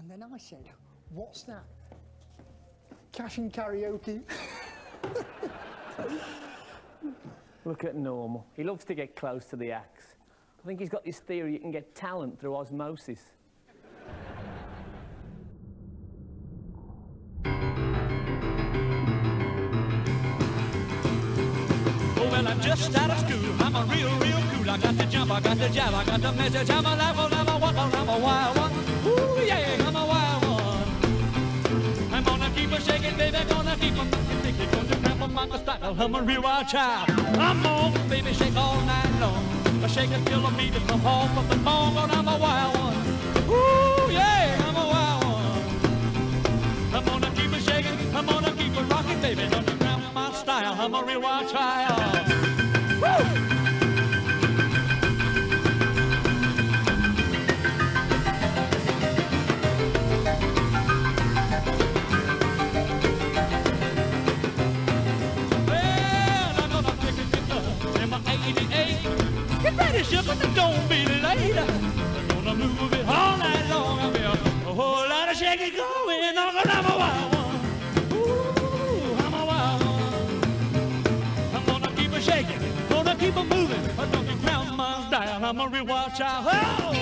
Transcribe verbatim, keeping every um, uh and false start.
And then I said, what's that? Cash and karaoke. Look at Normal. He loves to get close to the axe. I think he's got this theory you can get talent through osmosis. Oh, well, I'm just out of school. I'm a real, real cool. I got the jump, I got the jab, I got the message. I'm a laugh, I'm a walk, I'm a wild one. Ooh, yeah, I'm a wild one. I'm gonna keep a shaking, baby, gonna keep a thinking, gonna cramp on my style. I'm a real wild child. I'm on, baby, shake all night long. I shake it till I beat it from home, but the bone, but I'm a wild one. Ooh, yeah, I'm a wild one. I'm gonna keep it shaking, I'm gonna keep it rocking, baby, don't you cramp my style. I'm a real wild child. Woo! Get ready, sugar, don't be late. I'm gonna move it all night long. I'll be a, a whole lot of shaking going on, 'cause I'm a wild one. Ooh, I'm a wild one. I'm gonna keep it shaking, gonna keep it moving. But don't you crown my style, I'm a real wild child. Oh!